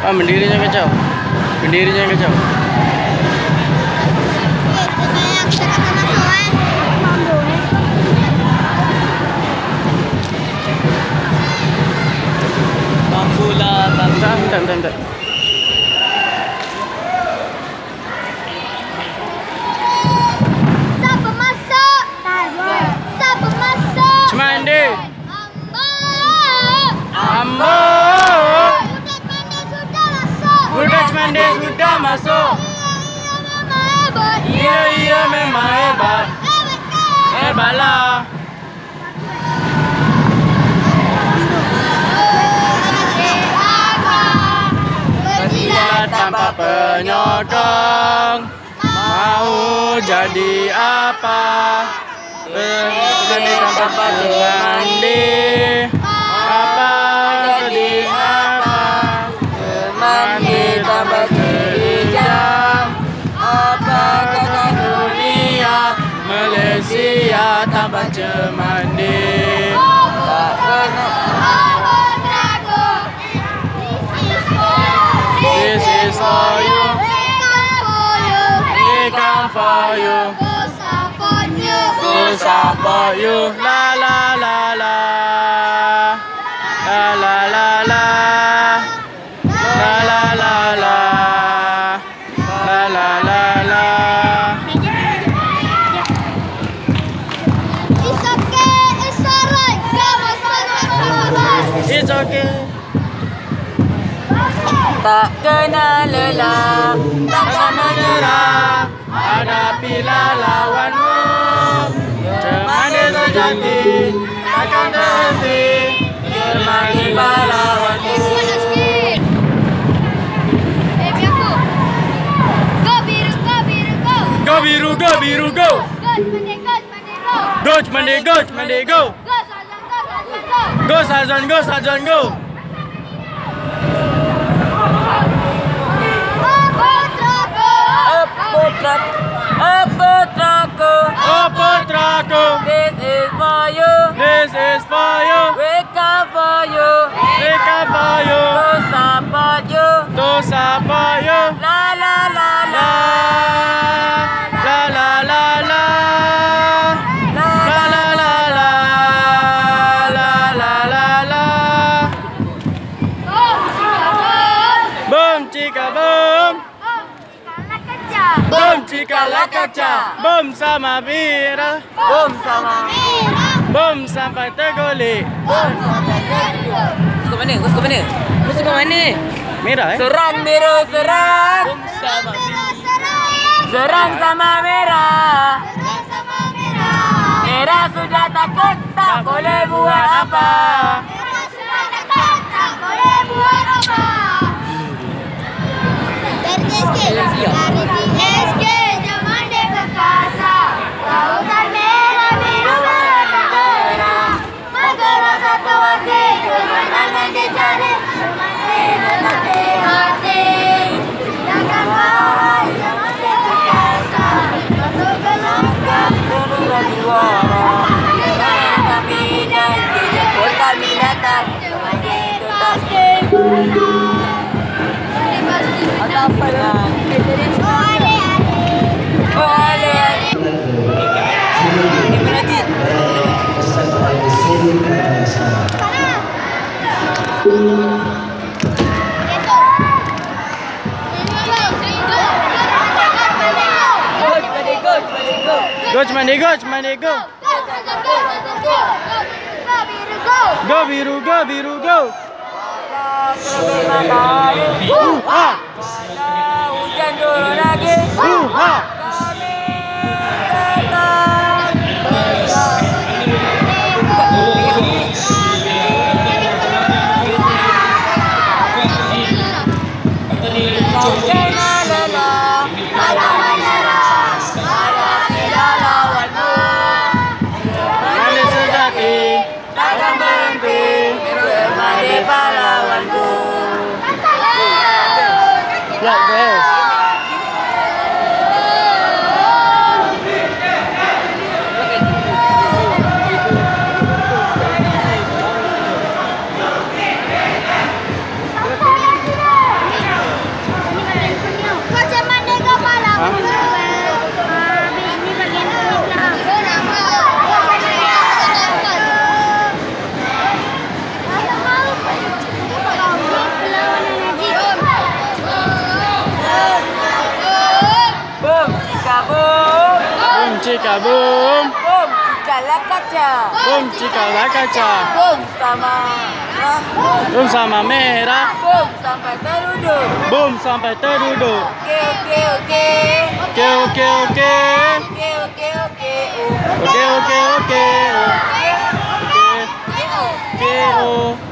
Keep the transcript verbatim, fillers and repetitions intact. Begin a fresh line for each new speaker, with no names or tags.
Ah, berdirinya kacau. Berdirinya kacau.
Bambula,
Bentar, bentar, bentar, bentar.
Siapa masuk? Siapa masuk?
Cemande.
Ambo.
Ambo.
Budak Cemande sudah masuk.
Budak Cemande sudah masuk.
Iya, iya memang hebat.
Iya, iya memang hebat.
Hebat kan?
Hebatlah. Bersilat tanpa penyokong. Mau jadi apa? Bersilat tanpa Cemande. Apa jadi apa? Cemande tanpa hijau. Apa kata dunia? Malaysia tanpa Cemande. Tak kena. This is for you. We come for you. We support you. La la la la. La la la la. La la la la. La la la la.
It's okay, it's alright. Come on, come on.
It's okay.
tak kena lelah, takkan menyerah.
Hadapilah lawanmu. Cemande sejati takkan terhenti. Cemande pahlawanku.
Panas sikit. Eh, biar aku. Go biru, go biru, go.
Go biru, go biru, go.
Go, Cemande, go, Cemande, go.
Go Cemande, go.
Go, Sazan, go, Sazan, go.
Go Sarzan, go Sarzan, go.
Putraku, oh putraku,
Oh putraku,
this is for you,
this is for you.
wake up for you,
Wake up for you,
to support you,
to support you.
la la la la,
La la la la.
la
La la la la. La la la la. Boom chika boom. Boom chika la kaca. Boom sama Vira.
boom sama.
Boom sampai tergolek.
Suka mana? Kau suka mana? Kau suka mana?
Merah eh?
Serang biru serang, serang sama merah. Merah sudah takut, tak boleh buat apa. Ada apa lah? Oh ada. Di mana ti?
Go Cemande, go Cemande, go. Go biru, go biru, go. Uh, ha.
Hujan turun lagi.
Uh, ha.
Kami tetap jangan lelah, takkan menyerah. Hadapilah lawanmu.
Cemande sejati
Takkan berhenti, Cemande pahlawanku.
like this. cika boom.
Boom, cikalah kaca.
Boom cikalah kaca.
Boom sama merah.
Boom sama merah.
Boom sampai terduduk.
Boom sampai terduduk.
Oke, oke, oke.
Oke oke oke.
Oke, oke, oke.
Oke oke oke.
Oke, oke.
Oke. Oke.